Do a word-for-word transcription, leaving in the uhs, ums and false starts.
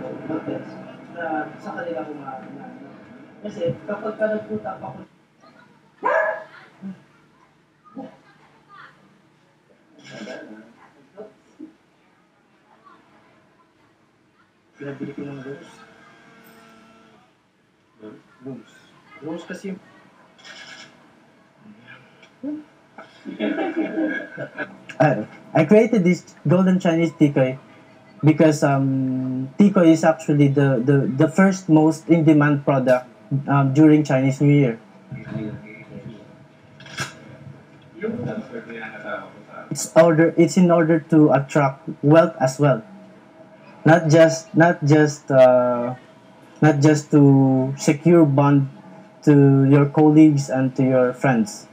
hotels na sa kanila kumain na. Kasi kapag ka nagpunta pa ko pinabili ko ng rose. Rose. Rose kasi I, I created this golden Chinese tikoy because um, tikoy is actually the, the, the first most in-demand product um, during Chinese New Year. It's order. It's in order to attract wealth as well, not just not just uh, not just to secure bond to your colleagues and to your friends.